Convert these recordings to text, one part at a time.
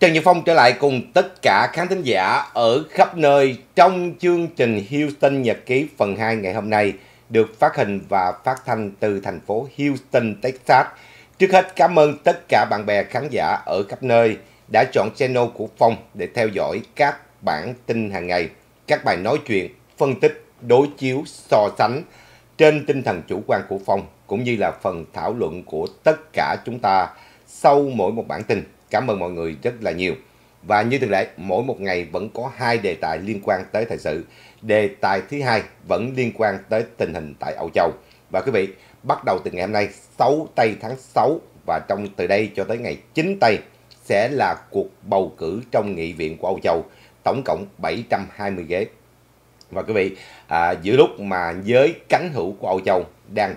Trần Nhật Phong trở lại cùng tất cả khán thính giả ở khắp nơi trong chương trình Houston Nhật ký phần 2 ngày hôm nay được phát hình và phát thanh từ thành phố Houston, Texas. Trước hết cảm ơn tất cả bạn bè khán giả ở khắp nơi đã chọn channel của Phong để theo dõi các bản tin hàng ngày, các bài nói chuyện, phân tích, đối chiếu, so sánh trên tinh thần chủ quan của Phong cũng như là phần thảo luận của tất cả chúng ta sau mỗi một bản tin. Cảm ơn mọi người rất là nhiều. Và như thường lệ, mỗi một ngày vẫn có 2 đề tài liên quan tới thời sự. Đề tài thứ hai vẫn liên quan tới tình hình tại Âu Châu. Và quý vị, bắt đầu từ ngày hôm nay 6 tây tháng 6 và từ đây cho tới ngày 9 tây sẽ là cuộc bầu cử trong nghị viện của Âu Châu, tổng cộng 720 ghế. Và quý vị, giữa lúc mà giới cánh hữu của Âu Châu đang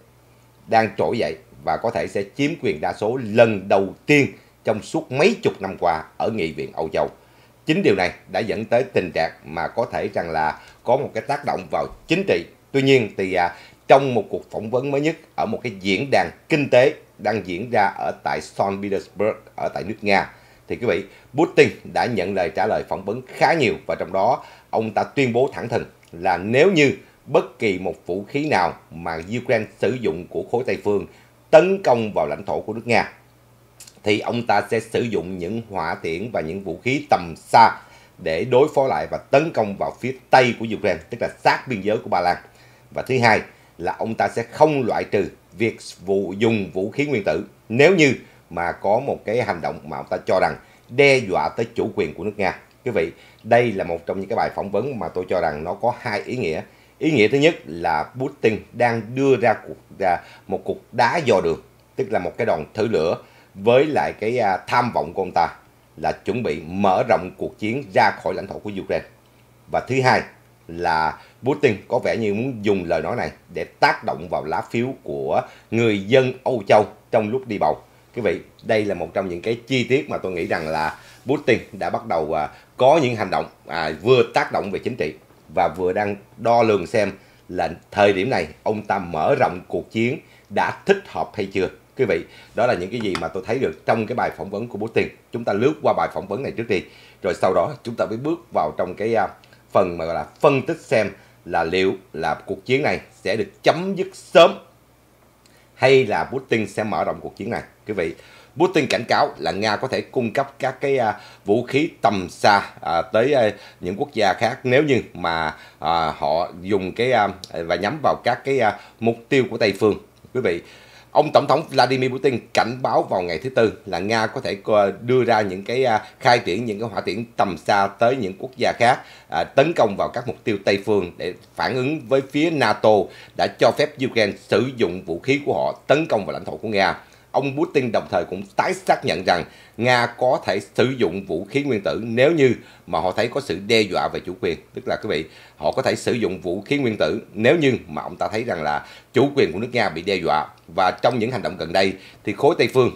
trỗi dậy và có thể sẽ chiếm quyền đa số lần đầu tiên trong suốt mấy chục năm qua ở nghị viện Âu Châu. Chính điều này đã dẫn tới tình trạng mà có thể rằng là có một cái tác động vào chính trị. Tuy nhiên thì trong một cuộc phỏng vấn mới nhất ở một cái diễn đàn kinh tế đang diễn ra ở tại Saint Petersburg ở tại nước Nga, thì quý vị, Putin đã nhận lời trả lời phỏng vấn khá nhiều, và trong đó ông ta tuyên bố thẳng thừng là nếu như bất kỳ một vũ khí nào mà Ukraine sử dụng của khối Tây phương tấn công vào lãnh thổ của nước Nga thì ông ta sẽ sử dụng những hỏa tiễn và những vũ khí tầm xa để đối phó lại và tấn công vào phía Tây của Ukraine, tức là sát biên giới của Ba Lan. Và thứ hai là ông ta sẽ không loại trừ việc dùng vũ khí nguyên tử nếu như mà có một cái hành động mà ông ta cho rằng đe dọa tới chủ quyền của nước Nga. Quý vị, đây là một trong những cái bài phỏng vấn mà tôi cho rằng nó có hai ý nghĩa. Ý nghĩa thứ nhất là Putin đang đưa ra một cuộc đá dò đường, tức là một cái đòn thử lửa với lại cái tham vọng của ông ta là chuẩn bị mở rộng cuộc chiến ra khỏi lãnh thổ của Ukraine. Và thứ hai là Putin có vẻ như muốn dùng lời nói này để tác động vào lá phiếu của người dân Âu Châu trong lúc đi bầu. Quý vị, đây là một trong những cái chi tiết mà tôi nghĩ rằng là Putin đã bắt đầu có những hành động vừa tác động về chính trị và vừa đang đo lường xem là thời điểm này ông ta mở rộng cuộc chiến đã thích hợp hay chưa. Quý vị, đó là những cái gì mà tôi thấy được trong cái bài phỏng vấn của Putin. Chúng ta lướt qua bài phỏng vấn này trước đi, rồi sau đó chúng ta mới bước vào trong cái phần mà gọi là phân tích xem là liệu là cuộc chiến này sẽ được chấm dứt sớm hay là Putin sẽ mở rộng cuộc chiến này. Quý vị, Putin cảnh cáo là Nga có thể cung cấp các cái vũ khí tầm xa tới những quốc gia khác nếu như mà họ dùng cái và nhắm vào các cái mục tiêu của Tây phương. Quý vị, ông Tổng thống Vladimir Putin cảnh báo vào ngày thứ Tư là Nga có thể đưa ra những cái khai triển những cái hỏa tiễn tầm xa tới những quốc gia khác, tấn công vào các mục tiêu Tây phương để phản ứng với phía NATO đã cho phép Ukraine sử dụng vũ khí của họ tấn công vào lãnh thổ của Nga. Ông Putin đồng thời cũng tái xác nhận rằng Nga có thể sử dụng vũ khí nguyên tử nếu như mà họ thấy có sự đe dọa về chủ quyền. Tức là quý vị, họ có thể sử dụng vũ khí nguyên tử nếu như mà ông ta thấy rằng là chủ quyền của nước Nga bị đe dọa. Và trong những hành động gần đây thì khối Tây phương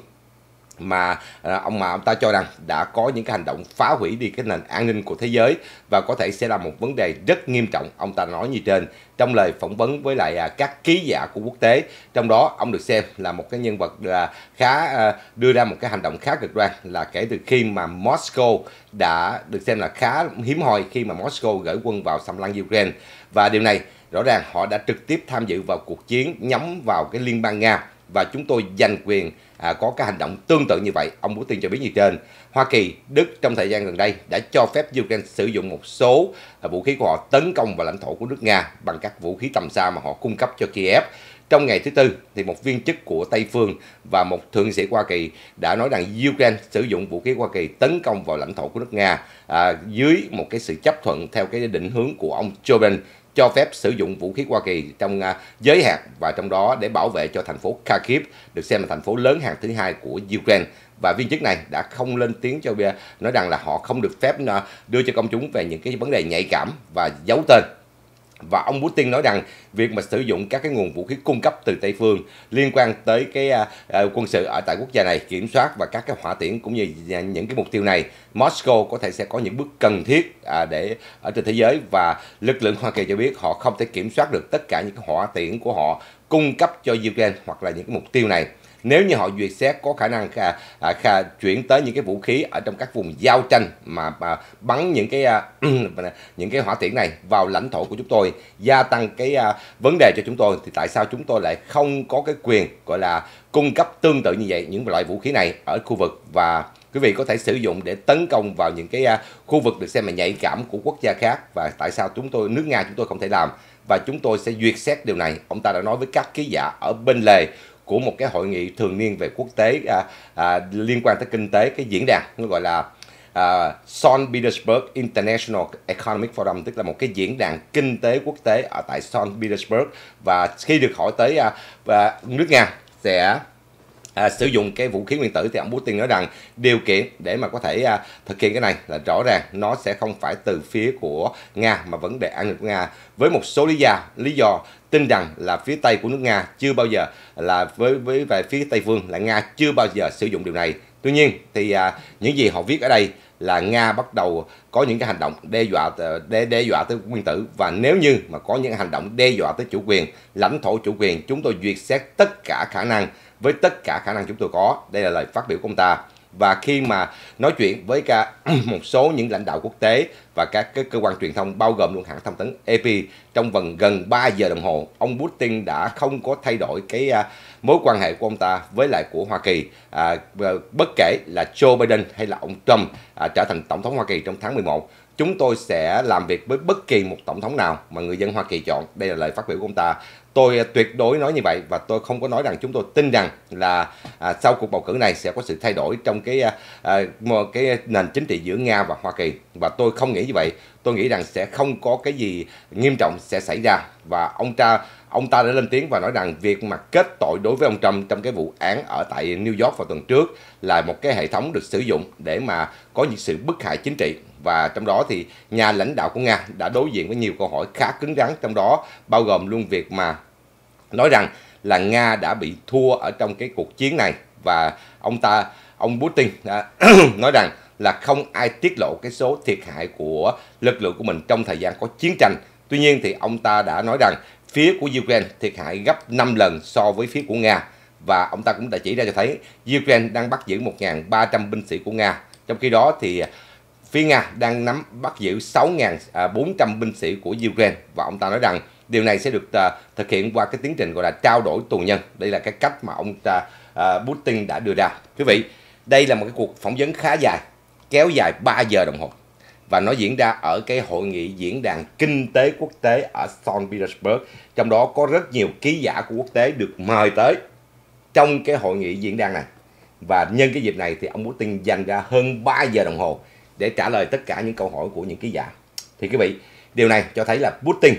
mà ông ta cho rằng đã có những cái hành động phá hủy đi cái nền an ninh của thế giới và có thể sẽ là một vấn đề rất nghiêm trọng. Ông ta nói như trên trong lời phỏng vấn với lại các ký giả của quốc tế. Trong đó ông được xem là một cái nhân vật khá đưa ra một cái hành động khá cực đoan, là kể từ khi mà Moscow đã được xem là khá hiếm hoi khi mà Moscow gửi quân vào xâm lăng Ukraine. Và điều này rõ ràng họ đã trực tiếp tham dự vào cuộc chiến nhắm vào cái Liên bang Nga, và chúng tôi giành quyền có cái hành động tương tự như vậy. Ông Putin cho biết như trên. Hoa Kỳ, Đức trong thời gian gần đây đã cho phép Ukraine sử dụng một số vũ khí của họ tấn công vào lãnh thổ của nước Nga bằng các vũ khí tầm xa mà họ cung cấp cho Kiev. Trong ngày thứ Tư thì một viên chức của Tây phương và một thượng nghị sĩ Hoa Kỳ đã nói rằng Ukraine sử dụng vũ khí Hoa Kỳ tấn công vào lãnh thổ của nước Nga dưới một cái sự chấp thuận theo cái định hướng của ông Joe Biden, cho phép sử dụng vũ khí Hoa Kỳ trong giới hạn và trong đó để bảo vệ cho thành phố Kharkiv, được xem là thành phố lớn hàng thứ hai của Ukraine. Và viên chức này đã không lên tiếng cho nói rằng là họ không được phép đưa cho công chúng về những cái vấn đề nhạy cảm và giấu tên. Và ông Putin nói rằng việc mà sử dụng các cái nguồn vũ khí cung cấp từ Tây phương liên quan tới cái quân sự ở tại quốc gia này kiểm soát và các cái hỏa tiễn cũng như những cái mục tiêu này, Moscow có thể sẽ có những bước cần thiết để ở trên thế giới, và lực lượng Hoa Kỳ cho biết họ không thể kiểm soát được tất cả những cái hỏa tiễn của họ cung cấp cho Ukraine hoặc là những cái mục tiêu này. Nếu như họ duyệt xét có khả năng chuyển tới những cái vũ khí ở trong các vùng giao tranh mà bắn những cái những cái hỏa tiễn này vào lãnh thổ của chúng tôi, gia tăng cái vấn đề cho chúng tôi, thì tại sao chúng tôi lại không có cái quyền gọi là cung cấp tương tự như vậy những loại vũ khí này ở khu vực, và quý vị có thể sử dụng để tấn công vào những cái khu vực được xem là nhạy cảm của quốc gia khác, và tại sao nước Nga chúng tôi không thể làm, và chúng tôi sẽ duyệt xét điều này. Ông ta đã nói với các ký giả ở bên lề của một cái hội nghị thường niên về quốc tế liên quan tới kinh tế, cái diễn đàn nó gọi là St. Petersburg International Economic Forum, tức là một cái diễn đàn kinh tế quốc tế ở tại St. Petersburg. Và khi được hỏi tới nước Nga sẽ sử dụng cái vũ khí nguyên tử, thì ông Putin nói rằng điều kiện để mà có thể thực hiện cái này là rõ ràng nó sẽ không phải từ phía của Nga, mà vấn đề an ninh của Nga, với một số lý do tin rằng là phía Tây của nước Nga chưa bao giờ là với về phía Tây phương là Nga chưa bao giờ sử dụng điều này. Tuy nhiên thì những gì họ viết ở đây là Nga bắt đầu có những cái hành động đe dọa tới nguyên tử, và nếu như mà có những hành động đe dọa tới chủ quyền, lãnh thổ chủ quyền, chúng tôi duyệt xét tất cả khả năng với tất cả khả năng chúng tôi có. Đây là lời phát biểu của ông ta. Và khi mà nói chuyện với một số những lãnh đạo quốc tế và các cái cơ quan truyền thông, bao gồm luôn hãng thông tấn AP, trong vòng gần 3 giờ đồng hồ, ông Putin đã không có thay đổi cái mối quan hệ của ông ta với lại của Hoa Kỳ, bất kể là Joe Biden hay là ông Trump trở thành tổng thống Hoa Kỳ trong tháng 11. Chúng tôi sẽ làm việc với bất kỳ một tổng thống nào mà người dân Hoa Kỳ chọn. Đây là lời phát biểu của ông ta. Tôi tuyệt đối nói như vậy, và tôi không có nói rằng chúng tôi tin rằng là sau cuộc bầu cử này sẽ có sự thay đổi trong cái nền chính trị giữa Nga và Hoa Kỳ. Và tôi không nghĩ như vậy. Tôi nghĩ rằng sẽ không có cái gì nghiêm trọng sẽ xảy ra. Và ông ta đã lên tiếng và nói rằng việc mà kết tội đối với ông Trump trong cái vụ án ở tại New York vào tuần trước là một cái hệ thống được sử dụng để mà có những sự bức hại chính trị. Và trong đó thì nhà lãnh đạo của Nga đã đối diện với nhiều câu hỏi khá cứng rắn, trong đó bao gồm luôn việc mà nói rằng là Nga đã bị thua ở trong cái cuộc chiến này. Và ông Putin đã nói rằng là không ai tiết lộ cái số thiệt hại của lực lượng của mình trong thời gian có chiến tranh. Tuy nhiên thì ông ta đã nói rằng phía của Ukraine thiệt hại gấp 5 lần so với phía của Nga. Và ông ta cũng đã chỉ ra cho thấy Ukraine đang bắt giữ 1.300 binh sĩ của Nga. Trong khi đó thì phía Nga đang bắt giữ 6.400 binh sĩ của Ukraine. Và ông ta nói rằng điều này sẽ được thực hiện qua cái tiến trình gọi là trao đổi tù nhân. Đây là cái cách mà ông Putin đã đưa ra. Quý vị, đây là một cái cuộc phỏng vấn khá dài, kéo dài 3 giờ đồng hồ. Và nó diễn ra ở cái hội nghị diễn đàn kinh tế quốc tế ở St. Petersburg. Trong đó có rất nhiều ký giả của quốc tế được mời tới trong cái hội nghị diễn đàn này. Và nhân cái dịp này thì ông Putin dành ra hơn 3 giờ đồng hồ để trả lời tất cả những câu hỏi của những ký giả. Thì quý vị, điều này cho thấy là Putin,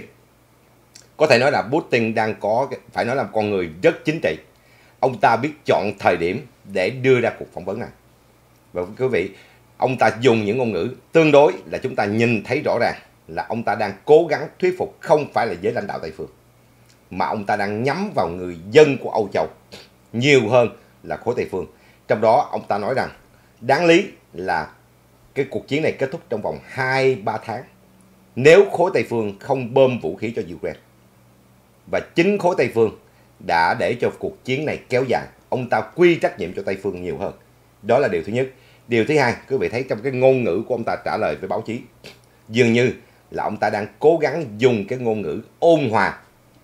có thể nói là Putin đang phải nói là một con người rất chính trị. Ông ta biết chọn thời điểm để đưa ra cuộc phỏng vấn này. Và quý vị, ông ta dùng những ngôn ngữ tương đối là chúng ta nhìn thấy rõ ràng là ông ta đang cố gắng thuyết phục không phải là giới lãnh đạo Tây phương, mà ông ta đang nhắm vào người dân của Âu Châu nhiều hơn là khối Tây phương. Trong đó ông ta nói rằng đáng lý là cái cuộc chiến này kết thúc trong vòng 2-3 tháng nếu khối Tây phương không bơm vũ khí cho Ukraine. Và chính khối Tây phương đã để cho cuộc chiến này kéo dài. Ông ta quy trách nhiệm cho Tây phương nhiều hơn. Đó là điều thứ nhất. Điều thứ hai, quý vị thấy trong cái ngôn ngữ của ông ta trả lời với báo chí, dường như là ông ta đang cố gắng dùng cái ngôn ngữ ôn hòa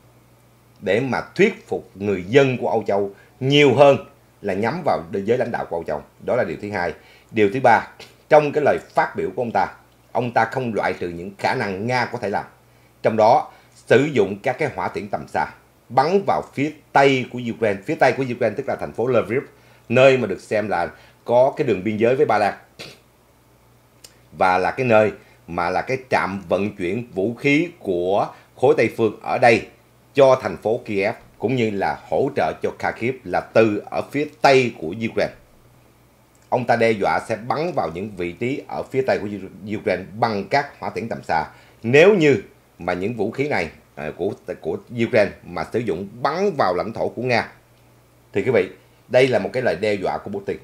để mà thuyết phục người dân của Âu Châu nhiều hơn là nhắm vào giới lãnh đạo của Âu Châu. Đó là điều thứ hai. Điều thứ ba, trong cái lời phát biểu của ông ta không loại trừ những khả năng Nga có thể làm. Trong đó sử dụng các cái hỏa tiễn tầm xa bắn vào phía Tây của Ukraine. Phía Tây của Ukraine tức là thành phố Lviv, nơi mà được xem là có cái đường biên giới với Ba Lan, và là cái nơi mà là cái trạm vận chuyển vũ khí của khối Tây phương ở đây cho thành phố Kiev, cũng như là hỗ trợ cho Kharkiv là từ ở phía Tây của Ukraine. Ông ta đe dọa sẽ bắn vào những vị trí ở phía Tây của Ukraine bằng các hỏa tiễn tầm xa. Nếu như mà những vũ khí này của Ukraine mà sử dụng bắn vào lãnh thổ của Nga, thì quý vị, đây là một cái lời đe dọa của Putin.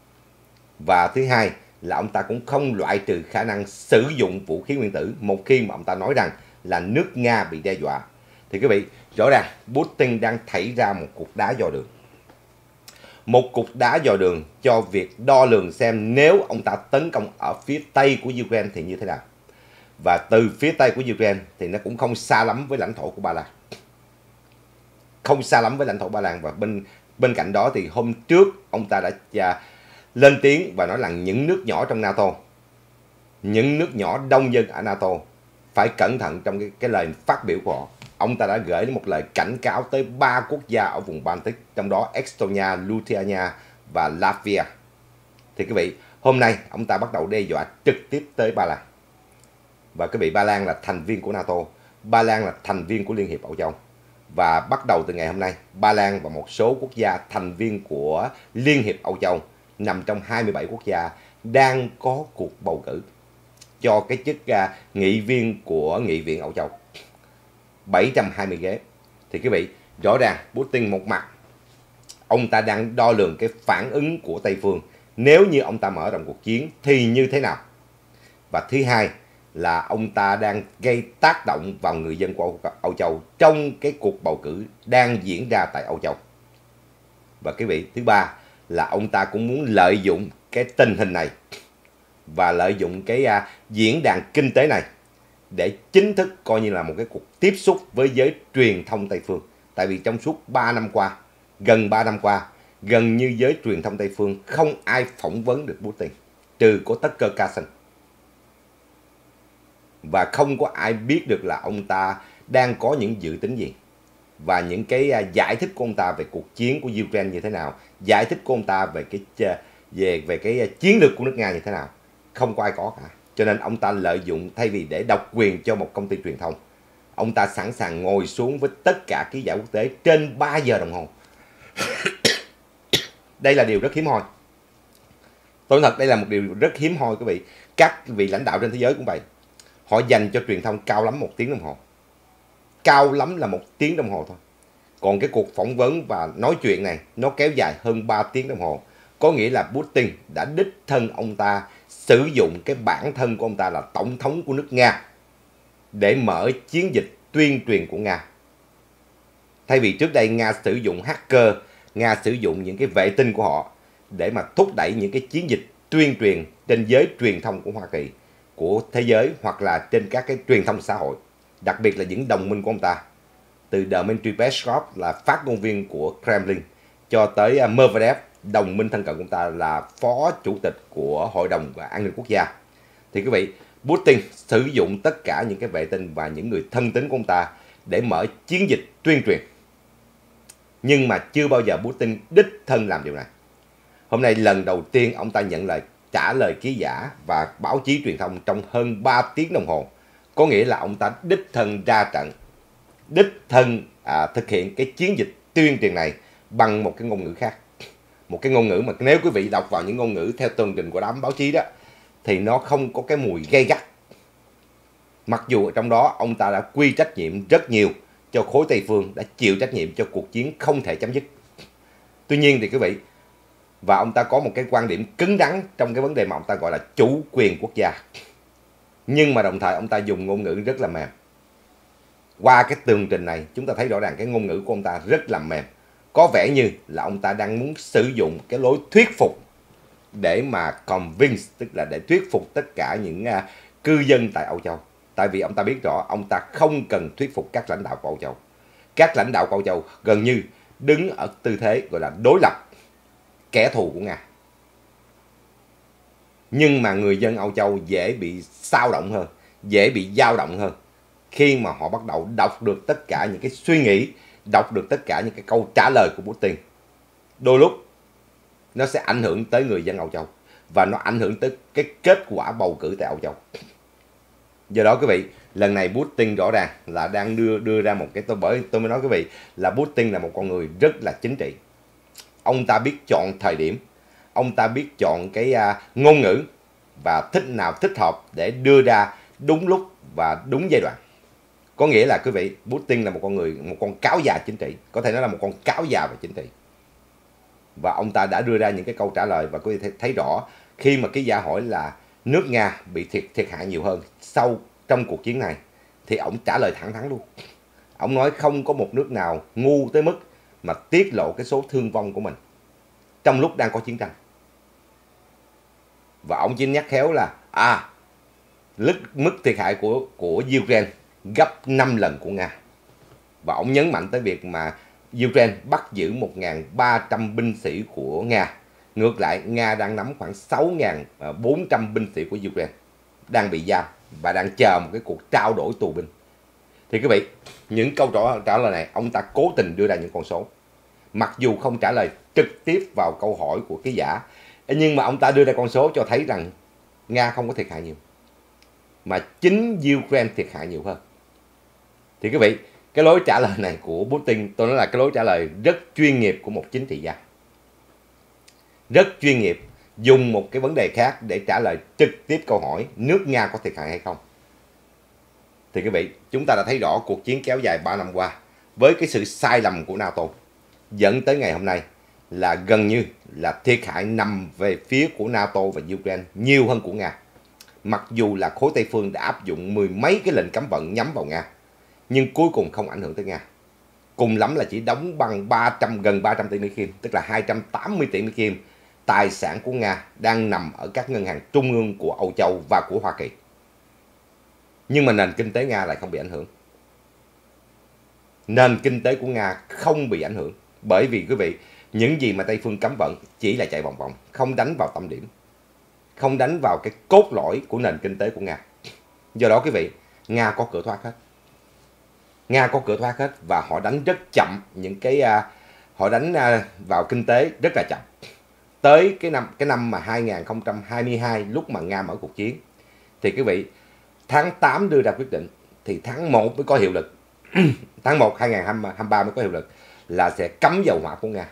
Và thứ hai là ông ta cũng không loại trừ khả năng sử dụng vũ khí nguyên tử một khi mà ông ta nói rằng là nước Nga bị đe dọa. Thì quý vị, rõ ràng Putin đang thảy ra một cuộc đá dò đường. một cục đá dò đường cho việc đo lường xem nếu ông ta tấn công ở phía tây của Ukraine thì như thế nào. Và từ phía tây của Ukraine thì nó cũng không xa lắm với lãnh thổ của Ba Lan. Không xa lắm với lãnh thổ Ba Lan. Và bên cạnh đó thì hôm trước ông ta đã lên tiếng và nói là những nước nhỏ trong NATO, những nước nhỏ đông dân ở NATO phải cẩn thận trong cái lời phát biểu của họ. Ông ta đã gửi một lời cảnh cáo tới 3 quốc gia ở vùng Baltic, trong đó Estonia, Lithuania và Latvia. Thì quý vị, hôm nay ông ta bắt đầu đe dọa trực tiếp tới Ba Lan. Và quý vị, Ba Lan là thành viên của NATO, Ba Lan là thành viên của Liên hiệp Âu Châu. Và bắt đầu từ ngày hôm nay, Ba Lan và một số quốc gia thành viên của Liên hiệp Âu Châu nằm trong 27 quốc gia đang có cuộc bầu cử cho cái chức nghị viên của Nghị viện Âu Châu, 720 ghế. Thì quý vị, rõ ràng Putin một mặt ông ta đang đo lường cái phản ứng của Tây phương nếu như ông ta mở rộng cuộc chiến thì như thế nào. Và thứ hai là ông ta đang gây tác động vào người dân của Âu Châu trong cái cuộc bầu cử đang diễn ra tại Âu Châu. Và quý vị, thứ ba là ông ta cũng muốn lợi dụng cái tình hình này và lợi dụng cái diễn đàn kinh tế này để chính thức coi như là một cái cuộc tiếp xúc với giới truyền thông Tây phương. Tại vì trong suốt 3 năm qua, gần 3 năm qua, gần như giới truyền thông Tây phương không ai phỏng vấn được Putin, trừ có Tucker Carlson. Và không có ai biết được là ông ta đang có những dự tính gì và những cái giải thích của ông ta về cuộc chiến của Ukraine như thế nào, giải thích của ông ta về cái chiến lược của nước Nga như thế nào. Không có ai có cả. Cho nên ông ta lợi dụng, thay vì để độc quyền cho một công ty truyền thông, ông ta sẵn sàng ngồi xuống với tất cả ký giả quốc tế trên 3 giờ đồng hồ. Đây là điều rất hiếm hoi. Tôi nói thật, đây là một điều rất hiếm hoi quý vị. Các vị lãnh đạo trên thế giới cũng vậy. Họ dành cho truyền thông cao lắm 1 tiếng đồng hồ. Cao lắm là 1 tiếng đồng hồ thôi. Còn cái cuộc phỏng vấn và nói chuyện này nó kéo dài hơn 3 tiếng đồng hồ. Có nghĩa là Putin đã đích thân ông ta sử dụng cái bản thân của ông ta là tổng thống của nước Nga để mở chiến dịch tuyên truyền của Nga. Thay vì trước đây Nga sử dụng hacker, Nga sử dụng những cái vệ tinh của họ để mà thúc đẩy những cái chiến dịch tuyên truyền trên giới truyền thông của Hoa Kỳ, của thế giới, hoặc là trên các cái truyền thông xã hội, đặc biệt là những đồng minh của ông ta, từ Dmitry Peskov là phát ngôn viên của Kremlin cho tới Medvedev, đồng minh thân cận của ông ta là phó chủ tịch của Hội đồng và An ninh Quốc gia. Thì quý vị, Putin sử dụng tất cả những cái vệ tinh và những người thân tín của ông ta để mở chiến dịch tuyên truyền. Nhưng mà chưa bao giờ Putin đích thân làm điều này. Hôm nay lần đầu tiên ông ta nhận lời trả lời ký giả và báo chí truyền thông trong hơn 3 tiếng đồng hồ. Có nghĩa là ông ta đích thân ra trận, đích thân thực hiện cái chiến dịch tuyên truyền này bằng một cái ngôn ngữ khác. Một cái ngôn ngữ mà nếu quý vị đọc vào những ngôn ngữ theo tường trình của đám báo chí đó thì nó không có cái mùi gay gắt. Mặc dù ở trong đó ông ta đã quy trách nhiệm rất nhiều cho khối Tây phương, đã chịu trách nhiệm cho cuộc chiến không thể chấm dứt. Tuy nhiên thì quý vị, và ông ta có một cái quan điểm cứng rắn trong cái vấn đề mà ông ta gọi là chủ quyền quốc gia. Nhưng mà đồng thời ông ta dùng ngôn ngữ rất là mềm. Qua cái tường trình này chúng ta thấy rõ ràng cái ngôn ngữ của ông ta rất là mềm. Có vẻ như là ông ta đang muốn sử dụng cái lối thuyết phục để mà convince, tức là để thuyết phục tất cả những cư dân tại Âu Châu. Tại vì ông ta biết rõ ông ta không cần thuyết phục các lãnh đạo của Âu Châu. Các lãnh đạo của Âu Châu gần như đứng ở tư thế gọi là đối lập, kẻ thù của Nga. Nhưng mà người dân Âu Châu dễ bị xao động hơn, dễ bị dao động hơn khi mà họ bắt đầu đọc được tất cả những cái suy nghĩ, đọc được tất cả những cái câu trả lời của Putin. Đôi lúc nó sẽ ảnh hưởng tới người dân Âu Châu và nó ảnh hưởng tới cái kết quả bầu cử tại Âu Châu. Do đó quý vị, lần này Putin rõ ràng là đang đưa ra một cái, tôi mới nói quý vị là Putin là một con người rất là chính trị. Ông ta biết chọn thời điểm, ông ta biết chọn cái ngôn ngữ và thích nào thích hợp để đưa ra đúng lúc và đúng giai đoạn. Có nghĩa là quý vị, Putin là một con người, một con cáo già chính trị, có thể nói là một con cáo già về chính trị. Và ông ta đã đưa ra những cái câu trả lời và quý vị thấy rõ khi mà cái giả hỏi là nước Nga bị thiệt hại nhiều hơn trong cuộc chiến này thì ông trả lời thẳng thắn luôn. Ông nói không có một nước nào ngu tới mức mà tiết lộ cái số thương vong của mình. trong lúc đang có chiến tranh. Và ông chỉ nhắc khéo là mức thiệt hại của Ukraine gấp 5 lần của Nga. Và ông nhấn mạnh tới việc mà Ukraine bắt giữ 1.300 binh sĩ của Nga. Ngược lại, Nga đang nắm khoảng 6.400 binh sĩ của Ukraine đang bị giam và đang chờ một cái cuộc trao đổi tù binh. Thì quý vị, những câu trả lời này ông ta cố tình đưa ra những con số. Mặc dù không trả lời trực tiếp vào câu hỏi của ký giả, nhưng mà ông ta đưa ra con số cho thấy rằng Nga không có thiệt hại nhiều, mà chính Ukraine thiệt hại nhiều hơn. Thì quý vị, cái lối trả lời này của Putin, tôi nói là cái lối trả lời rất chuyên nghiệp của một chính trị gia. Rất chuyên nghiệp, dùng một cái vấn đề khác để trả lời trực tiếp câu hỏi nước Nga có thiệt hại hay không. Thì quý vị, chúng ta đã thấy rõ cuộc chiến kéo dài 3 năm qua với cái sự sai lầm của NATO dẫn tới ngày hôm nay là gần như là thiệt hại nằm về phía của NATO và Ukraine nhiều hơn của Nga. Mặc dù là khối Tây phương đã áp dụng mười mấy cái lệnh cấm vận nhắm vào Nga, nhưng cuối cùng không ảnh hưởng tới Nga. Cùng lắm là chỉ đóng bằng gần 300 tỷ Mỹ Kim, tức là 280 tỷ Mỹ Kim, tài sản của Nga đang nằm ở các ngân hàng trung ương của Âu Châu và của Hoa Kỳ. Nhưng mà nền kinh tế Nga lại không bị ảnh hưởng. Nền kinh tế của Nga không bị ảnh hưởng, bởi vì quý vị, những gì mà Tây phương cấm vận chỉ là chạy vòng vòng, không đánh vào tâm điểm, không đánh vào cái cốt lõi của nền kinh tế của Nga. Do đó quý vị, Nga có cửa thoát hết. Nga có cửa thoát hết và họ đánh rất chậm những cái họ đánh vào kinh tế rất là chậm. Tới cái năm mà 2022, lúc mà Nga mở cuộc chiến, thì quý vị, tháng 8 đưa ra quyết định thì tháng 1 mới có hiệu lực. Tháng 1 2023 mới có hiệu lực là sẽ cấm dầu hỏa của Nga.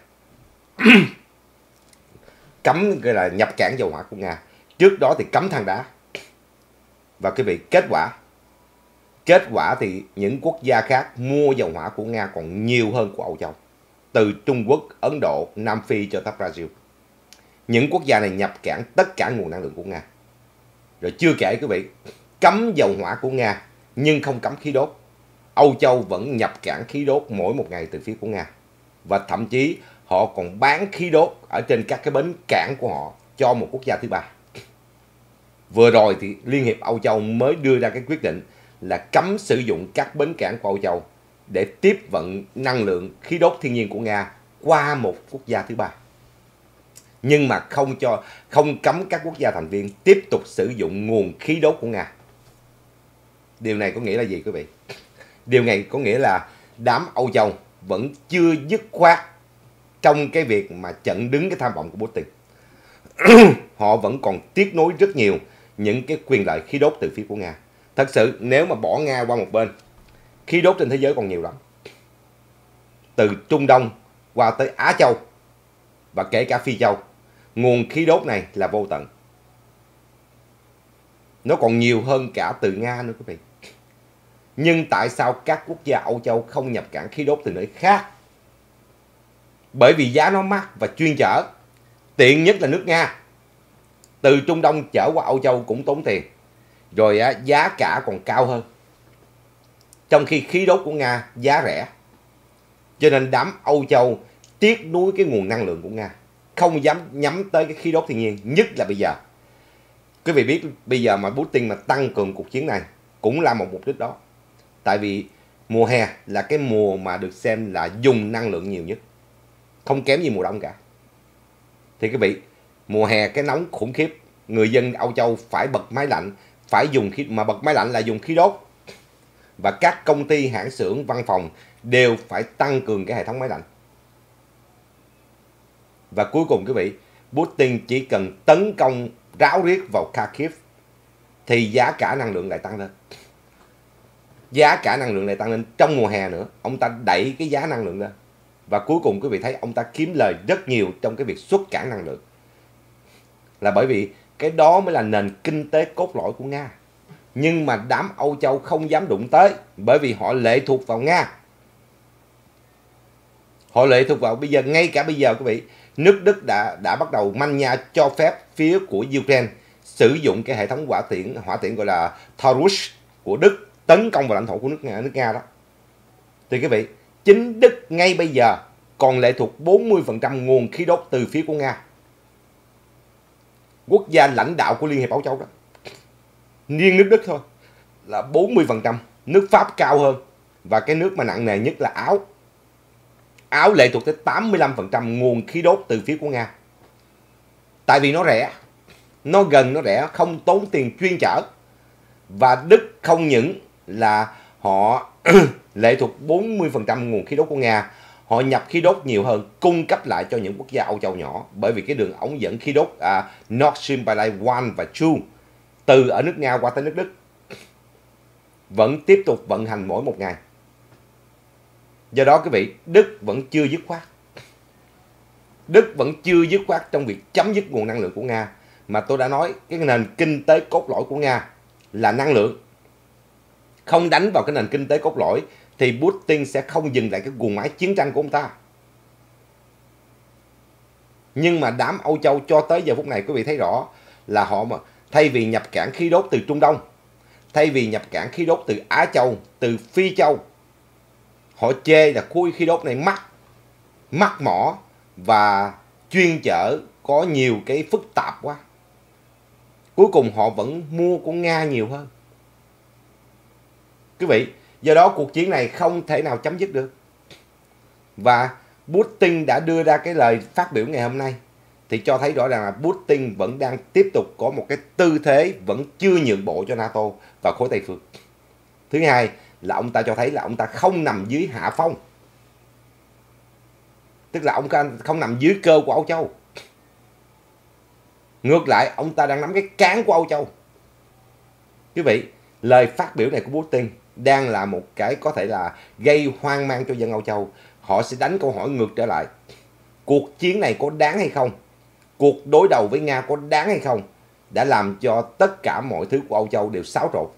Cấm gọi là nhập cảng dầu hỏa của Nga. Trước đó thì cấm than đá. Và quý vị, kết quả thì những quốc gia khác mua dầu hỏa của Nga còn nhiều hơn của Âu Châu, từ Trung Quốc, Ấn Độ, Nam Phi cho tới Brazil. Những quốc gia này nhập cảng tất cả nguồn năng lượng của Nga. Rồi chưa kể quý vị, cấm dầu hỏa của Nga nhưng không cấm khí đốt. Âu Châu vẫn nhập cảng khí đốt mỗi một ngày từ phía của Nga. Và thậm chí họ còn bán khí đốt ở trên các cái bến cảng của họ cho một quốc gia thứ ba. Vừa rồi thì Liên hiệp Âu Châu mới đưa ra cái quyết định là cấm sử dụng các bến cảng của Âu Châu để tiếp vận năng lượng khí đốt thiên nhiên của Nga qua một quốc gia thứ ba. Nhưng mà không cấm các quốc gia thành viên tiếp tục sử dụng nguồn khí đốt của Nga. Điều này có nghĩa là gì quý vị? Điều này có nghĩa là đám Âu Châu vẫn chưa dứt khoát trong cái việc mà chặn đứng cái tham vọng của Putin. Họ vẫn còn tiếc nuối rất nhiều những cái quyền lợi khí đốt từ phía của Nga. Thật sự nếu mà bỏ Nga qua một bên, khí đốt trên thế giới còn nhiều lắm. Từ Trung Đông qua tới Á Châu và kể cả Phi Châu, nguồn khí đốt này là vô tận. Nó còn nhiều hơn cả từ Nga nữa quý vị. Nhưng tại sao các quốc gia Âu Châu không nhập cảng khí đốt từ nơi khác? Bởi vì giá nó mắc và chuyên chở. Tiện nhất là nước Nga. Từ Trung Đông chở qua Âu Châu cũng tốn tiền. Rồi giá cả còn cao hơn. Trong khi khí đốt của Nga giá rẻ. Cho nên đám Âu Châu tiếc nuối cái nguồn năng lượng của Nga, không dám nhắm tới cái khí đốt thiên nhiên. Nhất là bây giờ. Quý vị biết bây giờ mà Putin mà tăng cường cuộc chiến này cũng là một mục đích đó. Tại vì mùa hè là cái mùa mà được xem là dùng năng lượng nhiều nhất, không kém gì mùa đông cả. Thì quý vị, mùa hè cái nóng khủng khiếp, người dân Âu Châu phải bật máy lạnh, phải dùng mà bật máy lạnh là dùng khí đốt. Và các công ty, hãng xưởng, văn phòng đều phải tăng cường cái hệ thống máy lạnh. Và cuối cùng quý vị, Putin chỉ cần tấn công ráo riết vào Kharkiv thì giá cả năng lượng lại tăng lên. Giá cả năng lượng lại tăng lên trong mùa hè nữa. Ông ta đẩy cái giá năng lượng lên. Và cuối cùng quý vị thấy ông ta kiếm lời rất nhiều trong cái việc xuất cảng năng lượng. Là bởi vì cái đó mới là nền kinh tế cốt lõi của Nga. Nhưng mà đám Âu Châu không dám đụng tới, bởi vì họ lệ thuộc vào Nga. Họ lệ thuộc vào ngay cả bây giờ quý vị, nước Đức đã bắt đầu manh nha cho phép phía của Ukraine sử dụng cái hệ thống hỏa tiễn gọi là Taurus của Đức tấn công vào lãnh thổ của nước Nga đó. Thì quý vị, chính Đức ngay bây giờ còn lệ thuộc 40% nguồn khí đốt từ phía của Nga. Quốc gia lãnh đạo của Liên hiệp Âu Châu đó, riêng nước Đức thôi là 40%, nước Pháp cao hơn, và cái nước mà nặng nề nhất là Áo. Áo lệ thuộc tới 85% nguồn khí đốt từ phía của Nga. Tại vì nó rẻ, nó gần, nó rẻ, không tốn tiền chuyên chở. Và Đức không những là họ lệ thuộc 40% nguồn khí đốt của Nga, họ nhập khí đốt nhiều hơn, cung cấp lại cho những quốc gia Âu Châu nhỏ. Bởi vì cái đường ống dẫn khí đốt Nord Stream Pipeline 1 và 2 từ ở nước Nga qua tới nước Đức vẫn tiếp tục vận hành mỗi một ngày. Do đó quý vị, Đức vẫn chưa dứt khoát. Đức vẫn chưa dứt khoát trong việc chấm dứt nguồn năng lượng của Nga. Mà tôi đã nói, cái nền kinh tế cốt lõi của Nga là năng lượng. Không đánh vào cái nền kinh tế cốt lõi thì Putin sẽ không dừng lại cái guồng máy chiến tranh của ông ta. Nhưng mà đám Âu Châu cho tới giờ phút này, quý vị thấy rõ là họ mà thay vì nhập cảng khí đốt từ Trung Đông, thay vì nhập cảng khí đốt từ Á Châu, từ Phi Châu, họ chê là khối khí đốt này mắc mỏ và chuyên chở có nhiều cái phức tạp quá. Cuối cùng họ vẫn mua của Nga nhiều hơn. Quý vị, do đó cuộc chiến này không thể nào chấm dứt được. Và Putin đã đưa ra cái lời phát biểu ngày hôm nay thì cho thấy rõ ràng là Putin vẫn đang tiếp tục có một cái tư thế vẫn chưa nhượng bộ cho NATO và khối Tây phương. Thứ hai là ông ta cho thấy là ông ta không nằm dưới hạ phong. Tức là ông ta không nằm dưới cơ của Âu Châu. Ngược lại, ông ta đang nắm cái cán của Âu Châu. Quý vị, lời phát biểu này của Putin đang là một cái có thể là gây hoang mang cho dân Âu Châu. Họ sẽ đánh câu hỏi ngược trở lại. Cuộc chiến này có đáng hay không? Cuộc đối đầu với Nga có đáng hay không? Đã làm cho tất cả mọi thứ của Âu Châu đều xáo trộn.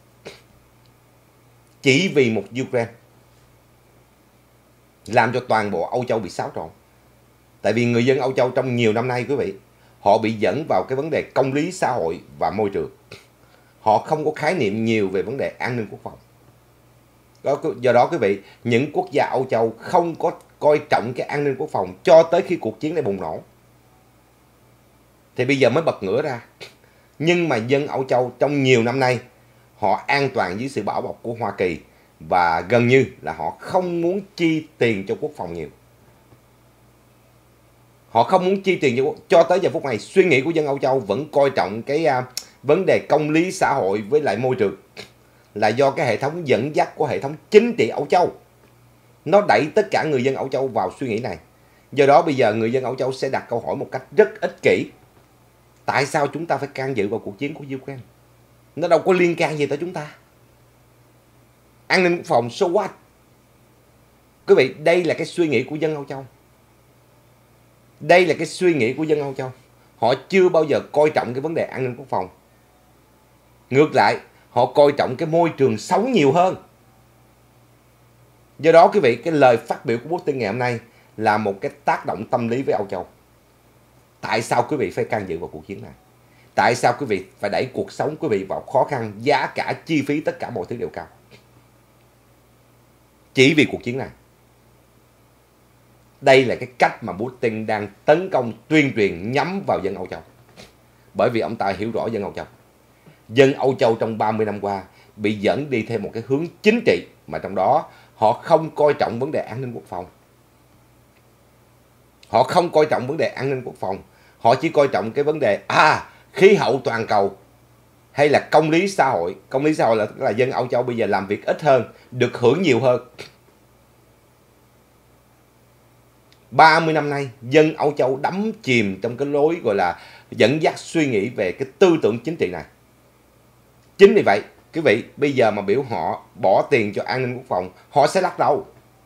Chỉ vì một Ukraine làm cho toàn bộ Âu Châu bị xáo trộn. Tại vì người dân Âu Châu trong nhiều năm nay, quý vị, họ bị dẫn vào cái vấn đề công lý xã hội và môi trường. Họ không có khái niệm nhiều về vấn đề an ninh quốc phòng. Do đó quý vị, những quốc gia Âu Châu không có coi trọng cái an ninh quốc phòng cho tới khi cuộc chiến này bùng nổ. Thì bây giờ mới bật ngửa ra. Nhưng mà dân Âu Châu trong nhiều năm nay, họ an toàn dưới sự bảo bọc của Hoa Kỳ. Và gần như là họ không muốn chi tiền cho quốc phòng nhiều. Họ không muốn chi tiền cho tới giờ phút này. Suy nghĩ của dân Âu Châu vẫn coi trọng cái vấn đề công lý xã hội với lại môi trường. Là do cái hệ thống dẫn dắt của hệ thống chính trị Âu Châu. Nó đẩy tất cả người dân Âu Châu vào suy nghĩ này. Do đó bây giờ người dân Âu Châu sẽ đặt câu hỏi một cách rất ích kỷ. Tại sao chúng ta phải can dự vào cuộc chiến của Ukraine? Nó đâu có liên can gì tới chúng ta. An ninh quốc phòng, so what? Quý vị, đây là cái suy nghĩ của dân Âu Châu. Đây là cái suy nghĩ của dân Âu Châu. Họ chưa bao giờ coi trọng cái vấn đề an ninh quốc phòng. Ngược lại, họ coi trọng cái môi trường sống nhiều hơn. Do đó quý vị, cái lời phát biểu của Putin ngày hôm nay là một cái tác động tâm lý với Âu Châu. Tại sao quý vị phải can dự vào cuộc chiến này? Tại sao quý vị phải đẩy cuộc sống quý vị vào khó khăn, giá cả, chi phí, tất cả mọi thứ đều cao? Chỉ vì cuộc chiến này. Đây là cái cách mà Putin đang tấn công, tuyên truyền nhắm vào dân Âu Châu. Bởi vì ông ta hiểu rõ dân Âu Châu. Dân Âu Châu trong 30 năm qua bị dẫn đi theo một cái hướng chính trị mà trong đó họ không coi trọng vấn đề an ninh quốc phòng. Họ không coi trọng vấn đề an ninh quốc phòng. Họ chỉ coi trọng cái vấn đề khí hậu toàn cầu hay là công lý xã hội. Công lý xã hội là dân Âu Châu bây giờ làm việc ít hơn, được hưởng nhiều hơn. 30 năm nay, dân Âu Châu đắm chìm trong cái lối gọi là dẫn dắt suy nghĩ về cái tư tưởng chính trị này. Chính vì vậy, quý vị, bây giờ mà biểu họ bỏ tiền cho an ninh quốc phòng, họ sẽ lắc đầu.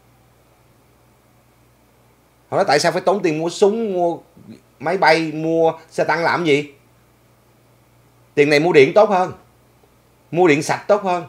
Họ nói tại sao phải tốn tiền mua súng, mua máy bay, mua xe tăng làm gì? Tiền này mua điện tốt hơn. Mua điện sạch tốt hơn.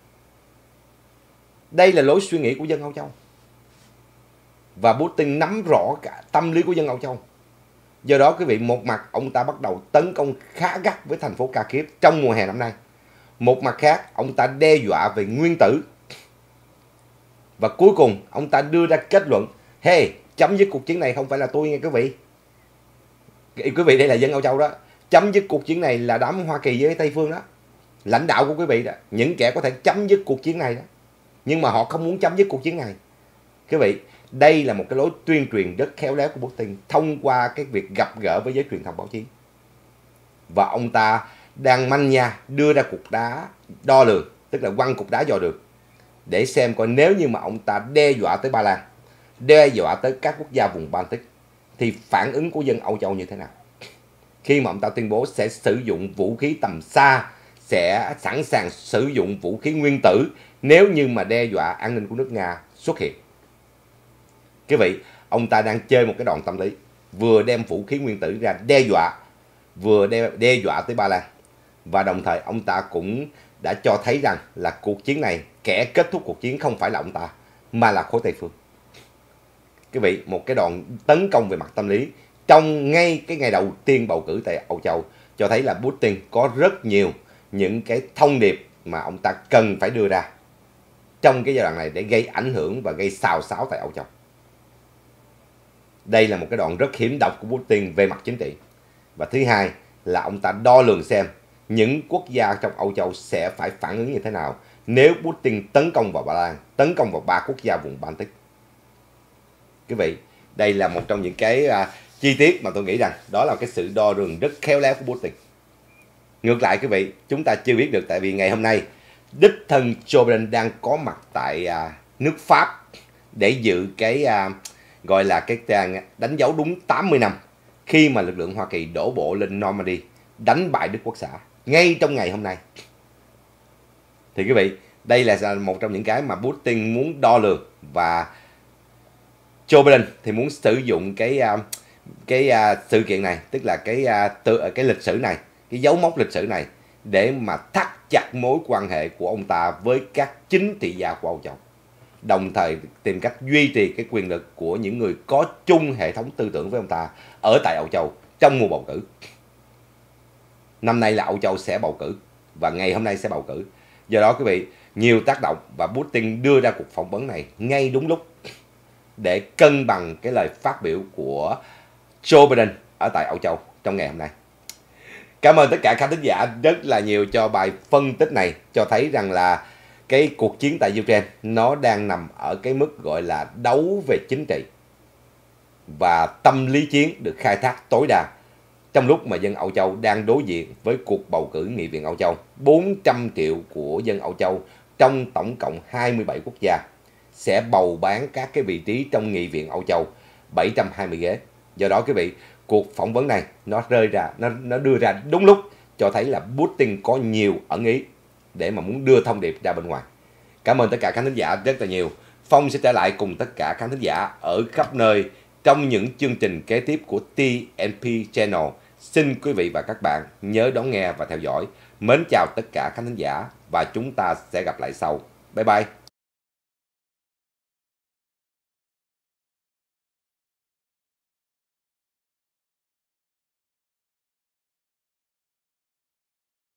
Đây là lối suy nghĩ của dân Âu Châu. Và Putin nắm rõ cả tâm lý của dân Âu Châu. Do đó quý vị, một mặt ông ta bắt đầu tấn công khá gắt với thành phố Kharkiv trong mùa hè năm nay. Một mặt khác, ông ta đe dọa về nguyên tử. Và cuối cùng, ông ta đưa ra kết luận, hey, Chấm dứt cuộc chiến này không phải là tôi nghe quý vị. Quý vị đây là dân Âu Châu đó. Chấm dứt cuộc chiến này là đám Hoa Kỳ với Tây Phương đó. Lãnh đạo của quý vị đó. Những kẻ có thể chấm dứt cuộc chiến này đó. Nhưng mà họ không muốn chấm dứt cuộc chiến này. Quý vị, đây là một cái lối tuyên truyền rất khéo léo của Putin thông qua cái việc gặp gỡ với giới truyền thông báo chí. Và ông ta đang manh nha đưa ra cục đá đo lường, tức là quăng cục đá dò đường, để xem coi nếu như mà ông ta đe dọa tới Ba Lan, đe dọa tới các quốc gia vùng Baltic, thì phản ứng của dân Âu Châu như thế nào. Khi mà ông ta tuyên bố sẽ sử dụng vũ khí tầm xa, sẽ sẵn sàng sử dụng vũ khí nguyên tử nếu như mà đe dọa an ninh của nước Nga xuất hiện. Quý vị, ông ta đang chơi một cái đòn tâm lý, vừa đem vũ khí nguyên tử ra đe dọa, vừa đe dọa tới Ba Lan. Và đồng thời ông ta cũng đã cho thấy rằng là cuộc chiến này, kẻ kết thúc cuộc chiến không phải là ông ta, mà là khối Tây Phương. Quý vị, một cái đòn tấn công về mặt tâm lý trong ngay cái ngày đầu tiên bầu cử tại Âu Châu, cho thấy là Putin có rất nhiều những cái thông điệp mà ông ta cần phải đưa ra trong cái giai đoạn này để gây ảnh hưởng và gây xào xáo tại Âu Châu. Đây là một cái đoạn rất hiểm độc của Putin về mặt chính trị. Và thứ hai là ông ta đo lường xem những quốc gia trong Âu Châu sẽ phải phản ứng như thế nào nếu Putin tấn công vào Ba Lan, tấn công vào 3 quốc gia vùng Baltic. Quý vị, đây là một trong những cái chi tiết mà tôi nghĩ rằng đó là cái sự đo lường rất khéo léo của Putin. Ngược lại quý vị, chúng ta chưa biết được, tại vì ngày hôm nay đích thân Joe Biden đang có mặt tại nước Pháp để dự cái gọi là cái đánh dấu đúng 80 năm khi mà lực lượng Hoa Kỳ đổ bộ lên Normandy đánh bại Đức Quốc xã ngay trong ngày hôm nay. Thì quý vị, đây là một trong những cái mà Putin muốn đo lường, và Joe Biden thì muốn sử dụng cái sự kiện này, tức là cái lịch sử này, cái dấu mốc lịch sử này để mà thắt chặt mối quan hệ của ông ta với các chính trị gia của Âu Châu, đồng thời tìm cách duy trì cái quyền lực của những người có chung hệ thống tư tưởng với ông ta ở tại Âu Châu trong mùa bầu cử. Năm nay là Âu Châu sẽ bầu cử và ngày hôm nay sẽ bầu cử. Do đó quý vị, nhiều tác động, và Putin đưa ra cuộc phỏng vấn này ngay đúng lúc để cân bằng cái lời phát biểu của Joe Biden ở tại Âu Châu trong ngày hôm nay. Cảm ơn tất cả khán thính giả rất là nhiều cho bài phân tích này, cho thấy rằng là cái cuộc chiến tại Ukraine nó đang nằm ở cái mức gọi là đấu về chính trị, và tâm lý chiến được khai thác tối đa trong lúc mà dân Âu Châu đang đối diện với cuộc bầu cử Nghị viện Âu Châu. 400 triệu của dân Âu Châu trong tổng cộng 27 quốc gia sẽ bầu bán các cái vị trí trong Nghị viện Âu Châu, 720 ghế. Do đó quý vị, cuộc phỏng vấn này nó đưa ra đúng lúc, cho thấy là Putin có nhiều ẩn ý để mà muốn đưa thông điệp ra bên ngoài. Cảm ơn tất cả khán thính giả rất là nhiều. Phong sẽ trở lại cùng tất cả khán thính giả ở khắp nơi trong những chương trình kế tiếp của TNP Channel. Xin quý vị và các bạn nhớ đón nghe và theo dõi. Mến chào tất cả khán thính giả và chúng ta sẽ gặp lại sau. Bye bye.